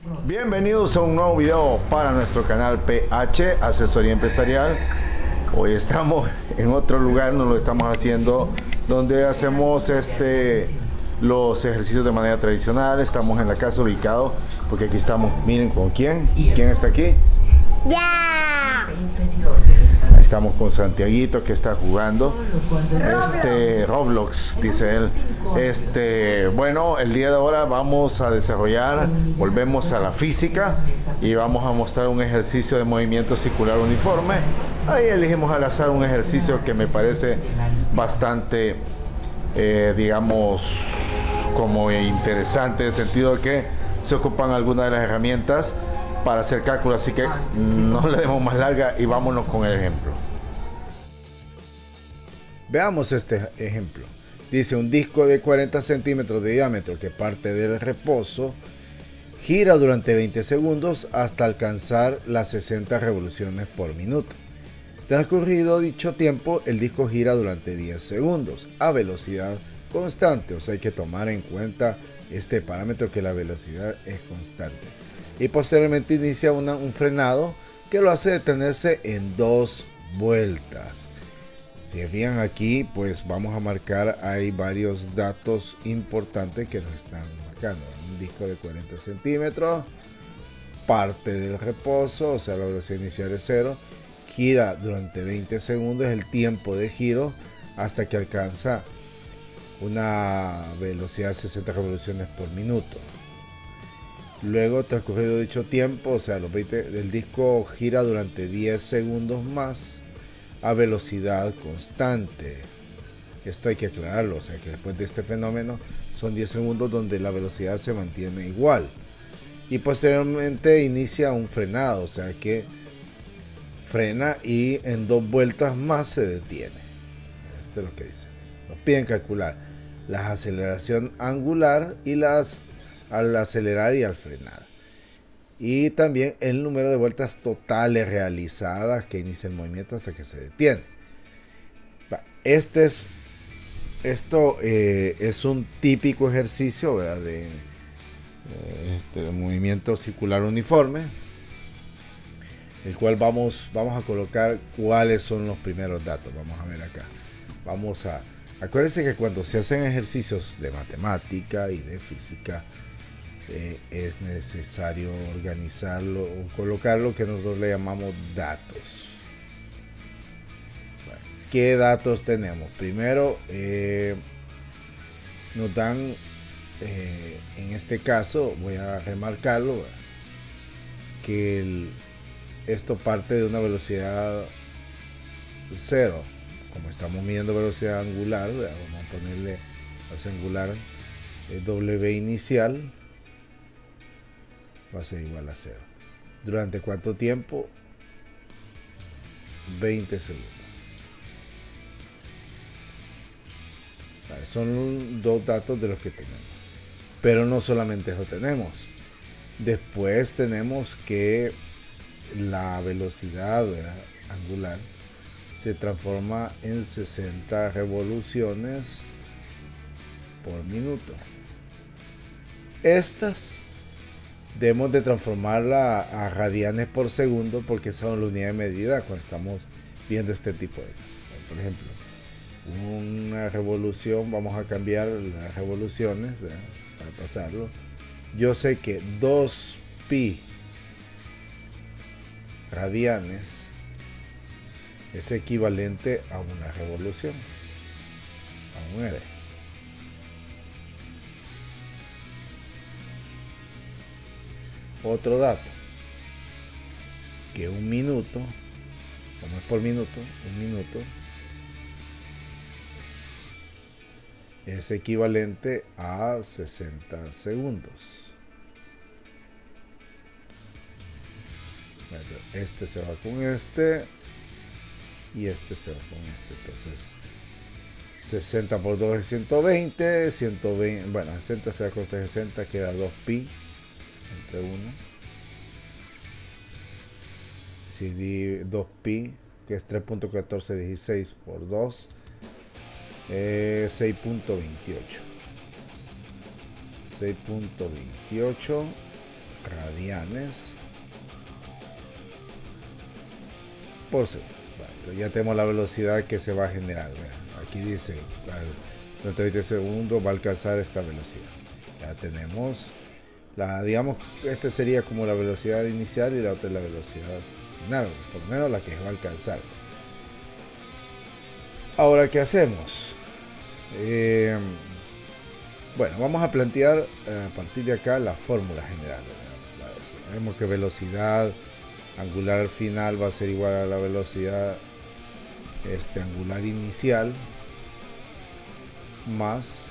Bienvenidos a un nuevo video para nuestro canal PH Asesoría Empresarial. Hoy estamos en otro lugar, nos lo estamos haciendo donde hacemos los ejercicios de manera tradicional. Estamos en la casa ubicado, porque aquí estamos, miren con quién está aquí. ¡Ya! Ahí estamos con Santiaguito, que está jugando Roblox, dice él. Bueno, el día de ahora vamos a desarrollar, volvemos a la física y vamos a mostrar un ejercicio de movimiento circular uniforme. Ahí elegimos al azar un ejercicio que me parece bastante, digamos, como interesante, en el sentido de que se ocupan algunas de las herramientas para hacer cálculos, así que no le demos más larga y vámonos con el ejemplo. Veamos este ejemplo. Dice: un disco de 40 centímetros de diámetro que parte del reposo gira durante 20 segundos hasta alcanzar las 60 revoluciones por minuto. Transcurrido dicho tiempo, el disco gira durante 10 segundos a velocidad constante. O sea, hay que tomar en cuenta este parámetro, que la velocidad es constante. Y posteriormente inicia un frenado que lo hace detenerse en 2 vueltas. Si fijan aquí, pues vamos a marcar, hay varios datos importantes que nos están marcando. Un disco de 40 centímetros, parte del reposo, o sea, la velocidad inicial es 0, gira durante 20 segundos, es el tiempo de giro hasta que alcanza una velocidad de 60 revoluciones por minuto. Luego, transcurrido dicho tiempo, o sea, el disco gira durante 10 segundos más a velocidad constante. Esto hay que aclararlo, o sea, que después de este fenómeno son 10 segundos donde la velocidad se mantiene igual. Y posteriormente inicia un frenado, o sea que frena y en 2 vueltas más se detiene. Esto es lo que dice. Nos piden calcular la aceleración angular y al acelerar y al frenar, y también el número de vueltas totales realizadas que inicia el movimiento hasta que se detiene. Esto es un típico ejercicio, ¿verdad?, de movimiento circular uniforme, el cual vamos a colocar cuáles son los primeros datos. Vamos a ver acá. Acuérdense que cuando se hacen ejercicios de matemática y de física, es necesario organizarlo o colocar lo que nosotros le llamamos datos. Bueno, ¿qué datos tenemos? Primero, nos dan, en este caso, voy a remarcarlo, que esto parte de una velocidad 0. Como estamos midiendo velocidad angular, vamos a ponerle velocidad angular, W inicial va a ser igual a 0. ¿Durante cuánto tiempo? 20 segundos. Son 2 datos de los que tenemos. Pero no solamente eso tenemos. Después tenemos que la velocidad angular se transforma en 60 revoluciones por minuto. Estas debemos de transformarla a radianes por segundo, porque esa es la unidad de medida cuando estamos viendo este tipo de cosas. Por ejemplo, una revolución, vamos a cambiar las revoluciones, ¿verdad?, para pasarlo. Yo sé que 2pi radianes es equivalente a una revolución, a un R. Otro dato, que un minuto, como es por minuto, un minuto es equivalente a 60 segundos. Este se va con este y este se va con este. Entonces 60 por 2 es 120, 120, bueno, 60 se va con 60, queda 2pi entre 1. Si di 2pi, que es 3.1416 por 2, 6.28. radianes por segundo. Bueno, entonces ya tenemos la velocidad que se va a generar. Vean, aquí dice durante 20 segundos va a alcanzar esta velocidad. Ya tenemos la, digamos, este sería como la velocidad inicial y la otra es la velocidad final, por lo menos la que va a alcanzar. Ahora, ¿qué hacemos? Bueno, vamos a plantear a partir de acá la fórmula general. Sabemos que velocidad angular al final va a ser igual a la velocidad angular inicial más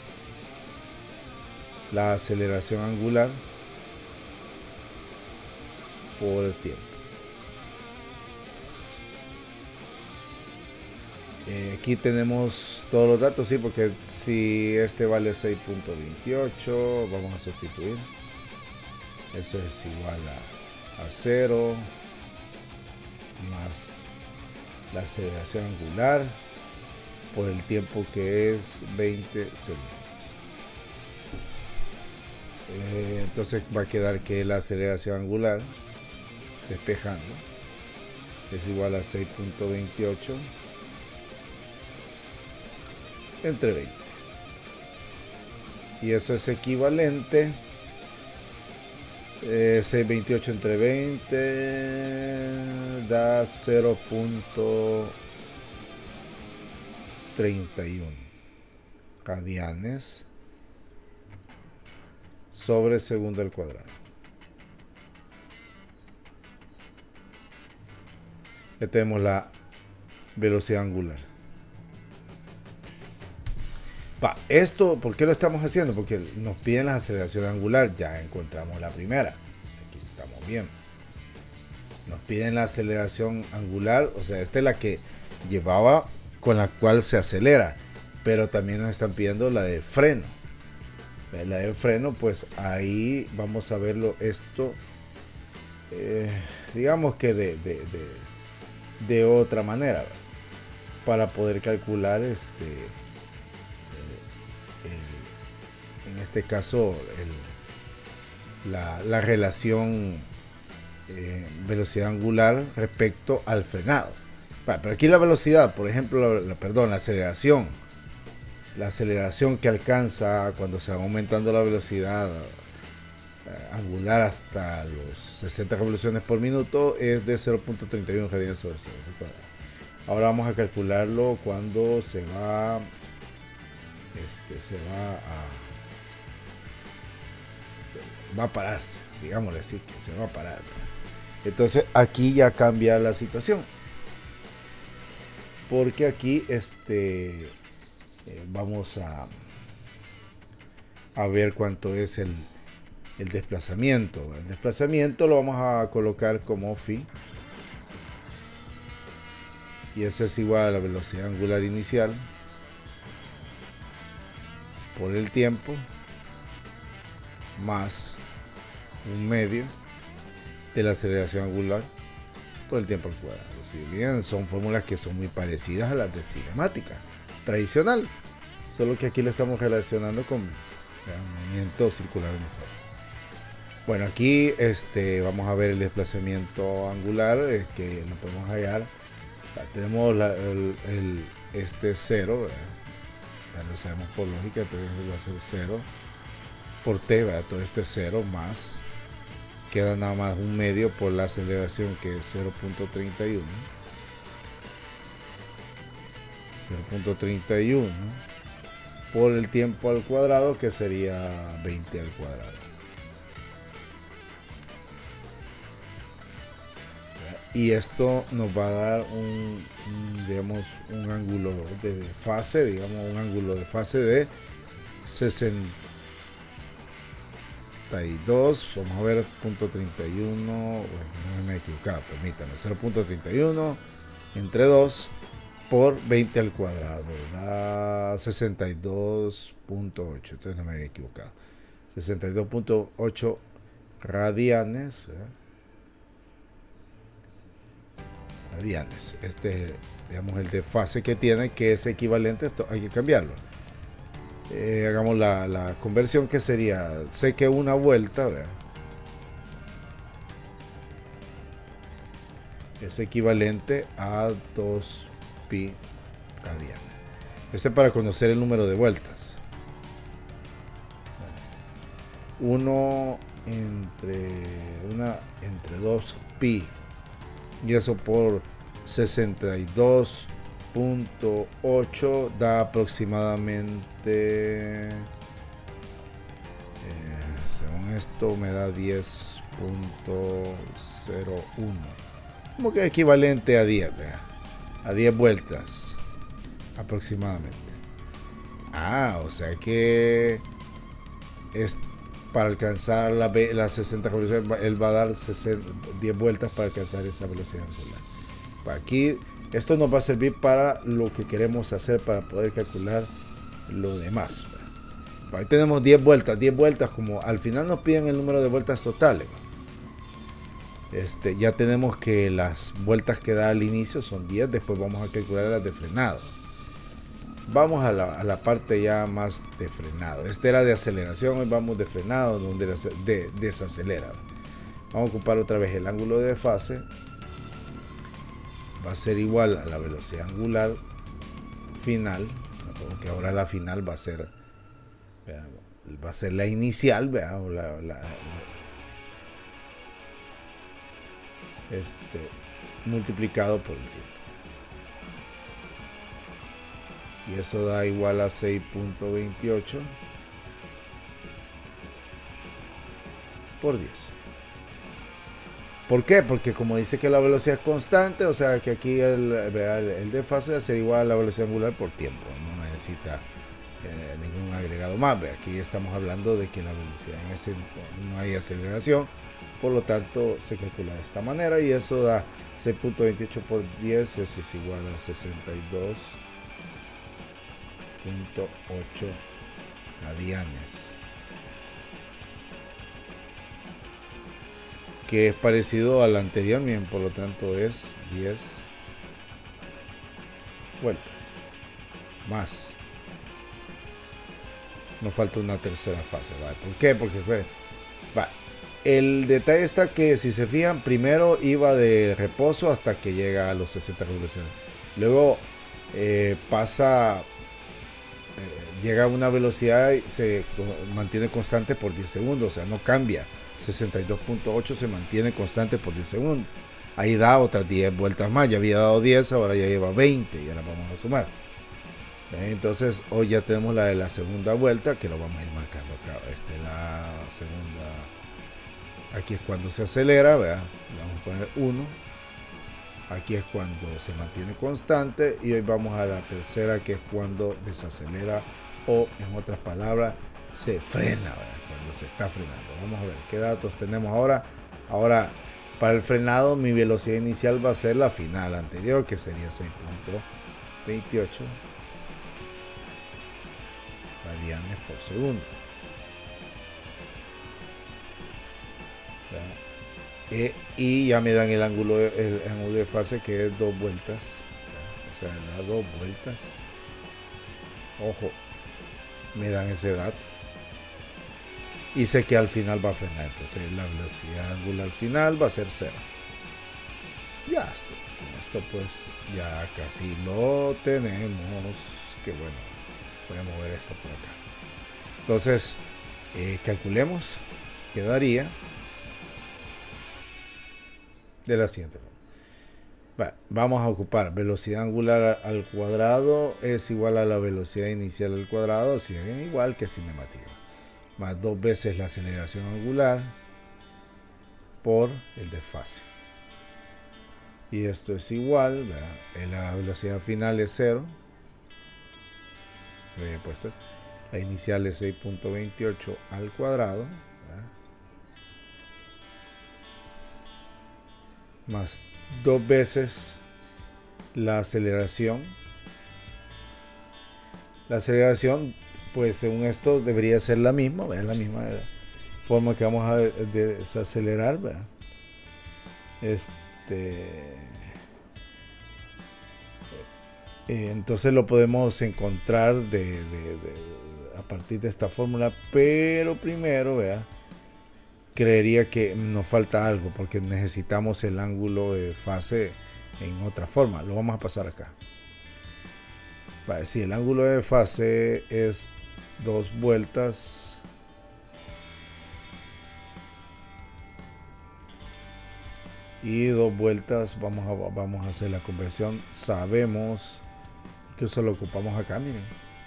la aceleración angular por el tiempo. Aquí tenemos todos los datos, sí, porque si este vale 6.28, vamos a sustituir. Eso es igual a 0 más la aceleración angular por el tiempo que es 20 segundos. Entonces va a quedar que la aceleración angular, despejando, es igual a 6.28 entre 20. Y eso es equivalente. 6.28 entre 20 da 0.31 radianes sobre segundo al cuadrado. Ya tenemos la velocidad angular. Esto, ¿por qué lo estamos haciendo? Porque nos piden la aceleración angular. Ya encontramos la primera. Aquí estamos bien. Nos piden la aceleración angular. O sea, esta es la que llevaba, con la cual se acelera. Pero también nos están pidiendo la de freno. La de freno, pues ahí vamos a verlo esto. Digamos que de otra manera. Para poder calcular en este caso la relación velocidad angular respecto al frenado. Pero aquí la velocidad, por ejemplo, la aceleración que alcanza cuando se va aumentando la velocidad angular hasta los 60 revoluciones por minuto es de 0.31 radianes sobre segundo cuadrado. Ahora vamos a calcularlo cuando se va a pararse, digámosle así, que se va a parar, ¿verdad? Entonces aquí ya cambia la situación, porque aquí vamos a ver cuánto es el desplazamiento. El desplazamiento lo vamos a colocar como phi, y ese es igual a la velocidad angular inicial por el tiempo más un medio de la aceleración angular por el tiempo al cuadrado. Si bien son fórmulas que son muy parecidas a las de cinemática tradicional, solo que aquí lo estamos relacionando con el movimiento circular uniforme. Bueno, aquí vamos a ver el desplazamiento angular, que lo podemos hallar. Tenemos este 0, ya lo sabemos por lógica, entonces va a ser 0 por t, ¿verdad? Todo esto es 0 más, queda nada más un medio por la aceleración, que es 0.31 por el tiempo al cuadrado, que sería 20 al cuadrado. Y esto nos va a dar digamos, un ángulo de fase, digamos un ángulo de fase de 62, vamos a ver, .31, bueno, no me he equivocado, permítame, 0.31 entre 2 por 20 al cuadrado, da 62.8, entonces no me había equivocado, 62.8 radianes, ¿verdad? Radianes, digamos el de fase que tiene, que es equivalente a esto, hay que cambiarlo. Hagamos la conversión, que sería, sé que una vuelta, ¿verdad? es equivalente a 2 pi radianes. Esto es para conocer el número de vueltas. 1 entre 2 pi, y eso por 62.8 da aproximadamente, según esto me da 10.01, como que equivalente a 10, ¿vea? A 10 vueltas aproximadamente. O sea que es para alcanzar la 60 revoluciones, él va a dar 10 vueltas para alcanzar esa velocidad angular. Aquí esto nos va a servir para lo que queremos hacer, para poder calcular lo demás. Ahí tenemos 10 vueltas, como al final nos piden el número de vueltas totales. Ya tenemos que las vueltas que da al inicio son 10, después vamos a calcular las de frenado. Vamos a la parte ya más de frenado. Este era de aceleración, hoy vamos de frenado, donde desacelera. Vamos a ocupar otra vez el ángulo de fase. Va a ser igual a la velocidad angular final, porque ahora la final va a ser la inicial, multiplicado por el tiempo. Y eso da igual a 6.28 por 10. ¿Por qué? Porque como dice que la velocidad es constante, o sea que aquí el desfase va a ser igual a la velocidad angular por tiempo. No necesita ningún agregado más. Aquí estamos hablando de que la velocidad en ese no hay aceleración, por lo tanto se calcula de esta manera, y eso da 6.28 por 10, eso es igual a 62.8 radianes, que es parecido al anterior, bien, por lo tanto es 10 vueltas más. Nos falta una tercera fase, ¿vale? ¿Por qué? Porque el detalle está que, si se fijan, primero iba de reposo hasta que llega a los 60 revoluciones. Luego llega a una velocidad y se mantiene constante por 10 segundos, o sea, no cambia. 62.8 se mantiene constante por 10 segundos. Ahí da otras 10 vueltas más. Ya había dado 10, ahora ya lleva 20 y ahora vamos a sumar. Entonces hoy ya tenemos la de la segunda vuelta, que lo vamos a ir marcando acá. La segunda, aquí es cuando se acelera, ¿verdad? Vamos a poner 1. Aquí es cuando se mantiene constante, y hoy vamos a la tercera, que es cuando desacelera, o en otras palabras se frena, ¿verdad? Cuando se está frenando. Vamos a ver qué datos tenemos ahora. Ahora, para el frenado, mi velocidad inicial va a ser la final anterior, que sería 6.28 radianes por segundo. Y ya me dan el ángulo de fase, que es 2 vueltas. O sea, da 2 vueltas. Ojo, me dan ese dato. Y sé que al final va a frenar. Entonces la velocidad angular final va a ser 0. Ya esto, con esto pues ya casi lo tenemos. Que bueno, voy a mover esto por acá. Entonces calculemos. Quedaría de la siguiente forma. Vamos a ocupar velocidad angular al cuadrado es igual a la velocidad inicial al cuadrado, si bien igual que cinemática, más 2 veces la aceleración angular por el desfase. Y esto es igual, ¿verdad? La velocidad final es 0. Pues la inicial es 6.28 al cuadrado, ¿verdad? Más 2 veces la aceleración. La aceleración, pues según esto debería ser la misma, ¿verdad? La misma forma que vamos a desacelerar, ¿verdad? Entonces lo podemos encontrar a partir de esta fórmula, pero primero, ¿verdad? creería que nos falta algo porque necesitamos el ángulo de fase en otra forma. Lo vamos a pasar acá. Vale, si el ángulo de fase es 2 vueltas, y 2 vueltas, vamos a hacer la conversión. Sabemos que eso lo ocupamos acá, miren,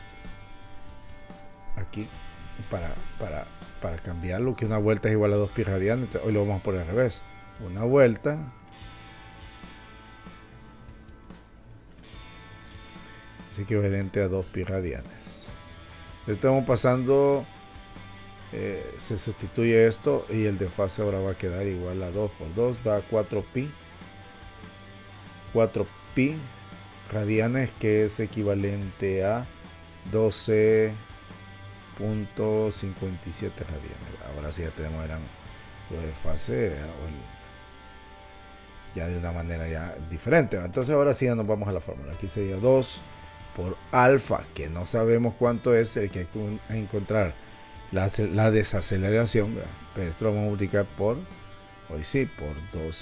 aquí para cambiarlo, que una vuelta es igual a 2 pi radianes. Hoy lo vamos a poner al revés. Una vuelta es equivalente a 2 pi radianes. Estamos pasando, se sustituye esto y el de fase ahora va a quedar igual a 2 por 2, da 4 pi radianes, que es equivalente a 12.57 radianes. Ahora sí ya tenemos lo de fase ya de una manera ya diferente. Entonces ahora sí ya nos vamos a la fórmula. Aquí sería 2 por alfa, que no sabemos cuánto es, el que hay que encontrar la desaceleración, ¿verdad? Pero esto lo vamos a multiplicar por, hoy sí, por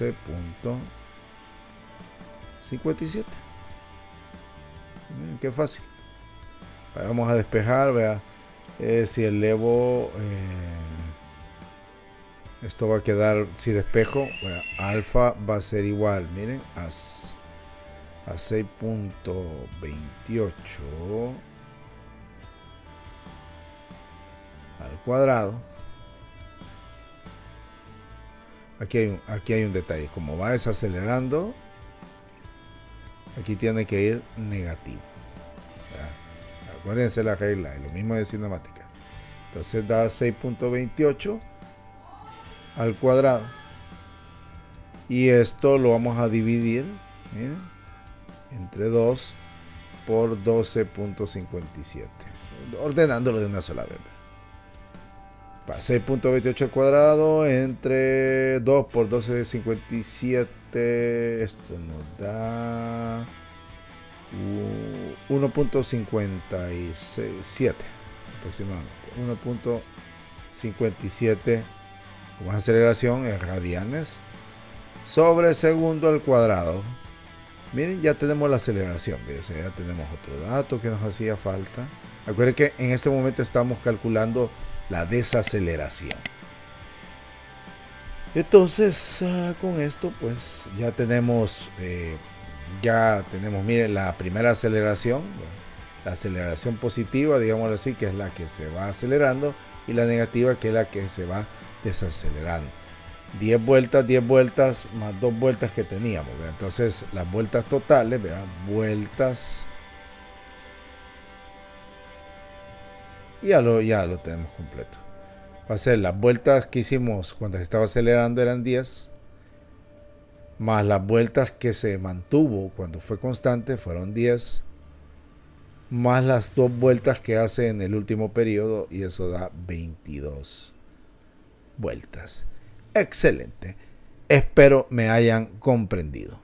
12.57. Miren qué fácil. Vamos a despejar, vea, si elevo, esto va a quedar, si despejo, vea, alfa va a ser igual, miren, a 6.28 al cuadrado. Aquí hay un detalle, como va desacelerando, aquí tiene que ir negativo. Acuérdense la regla, y lo mismo de cinemática. Entonces da 6.28 al cuadrado, y esto lo vamos a dividir, miren, entre 2 por 12.57, ordenándolo de una sola vez. 6.28 al cuadrado entre 2 por 12.57, esto nos da 1.57 aproximadamente. 1.57 como aceleración en radianes sobre segundo al cuadrado. Miren, ya tenemos la aceleración. Ya tenemos otro dato que nos hacía falta. Recuerden que en este momento estamos calculando la desaceleración. Entonces, con esto pues ya tenemos, miren, la primera aceleración, la aceleración positiva, digámoslo así, que es la que se va acelerando, y la negativa, que es la que se va desacelerando. 10 vueltas más 2 vueltas que teníamos, ¿verdad? Entonces las vueltas totales, vean, vueltas, ya lo tenemos completo. Va a ser las vueltas que hicimos cuando se estaba acelerando, eran 10, más las vueltas que se mantuvo cuando fue constante, fueron 10, más las 2 vueltas que hace en el último periodo, y eso da 22 vueltas. Excelente. Espero me hayan comprendido.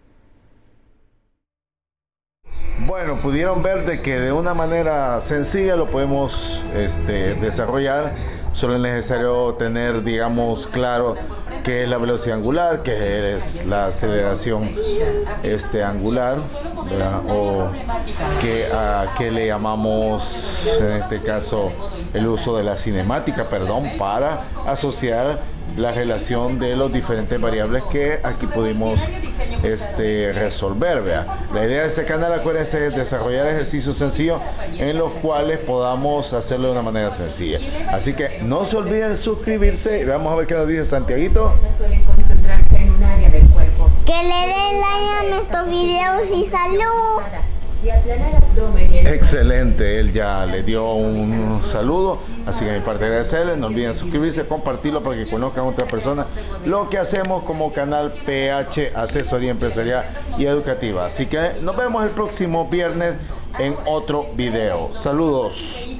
Bueno, pudieron ver de que de una manera sencilla lo podemos desarrollar. Solo es necesario tener, digamos, claro qué es la velocidad angular, qué es la aceleración angular, ¿verdad? O a qué le llamamos, en este caso, el uso de la cinemática, para asociar la relación de los diferentes variables que aquí pudimos resolver, ¿vea? La idea de este canal, acuérdense, es desarrollar ejercicios sencillos en los cuales podamos hacerlo de una manera sencilla. Así que no se olviden suscribirse y vamos a ver qué nos dice Santiaguito. Suelen concentrarse en un área del cuerpo. Que le den like a nuestros videos y salud. Y aplanar abdomen. Excelente, él ya le dio un saludo, así que de mi parte agradecerles. No olviden suscribirse, compartirlo para que conozcan a otras personas lo que hacemos como canal PH Asesoría Empresarial y Educativa. Así que nos vemos el próximo viernes en otro video. Saludos.